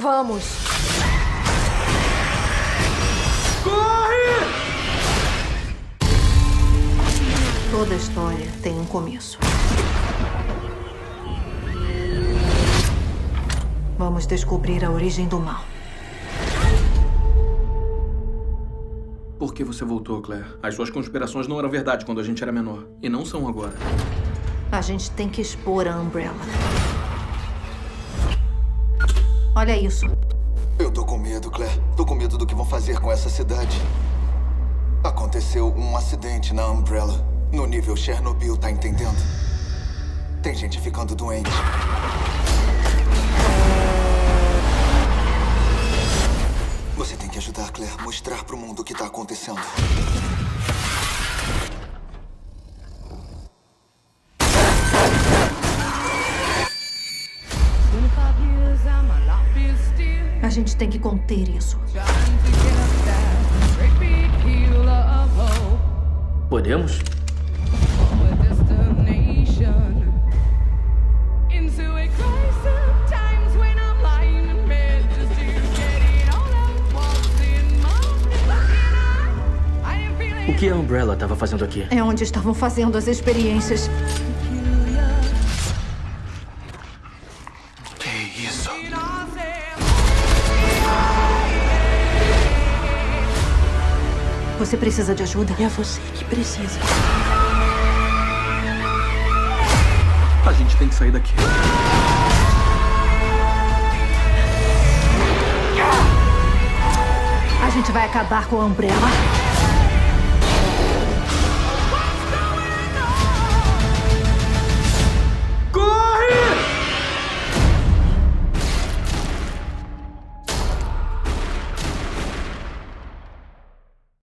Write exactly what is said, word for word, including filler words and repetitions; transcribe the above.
Vamos! Corre! Toda história tem um começo. Vamos descobrir a origem do mal. Por que você voltou, Claire? As suas conspirações não eram verdade quando a gente era menor. E não são agora. A gente tem que expor a Umbrella. Olha isso. Eu tô com medo, Claire. Tô com medo do que vão fazer com essa cidade. Aconteceu um acidente na Umbrella. No nível Chernobyl, tá entendendo? Tem gente ficando doente. Você tem que ajudar, Claire. Mostrar pro mundo o que tá acontecendo. A gente tem que conter isso. Podemos? O que a Umbrella estava fazendo aqui? É onde estavam fazendo as experiências. Que isso? Você precisa de ajuda? É você que precisa. A gente tem que sair daqui. A gente vai acabar com a Umbrella.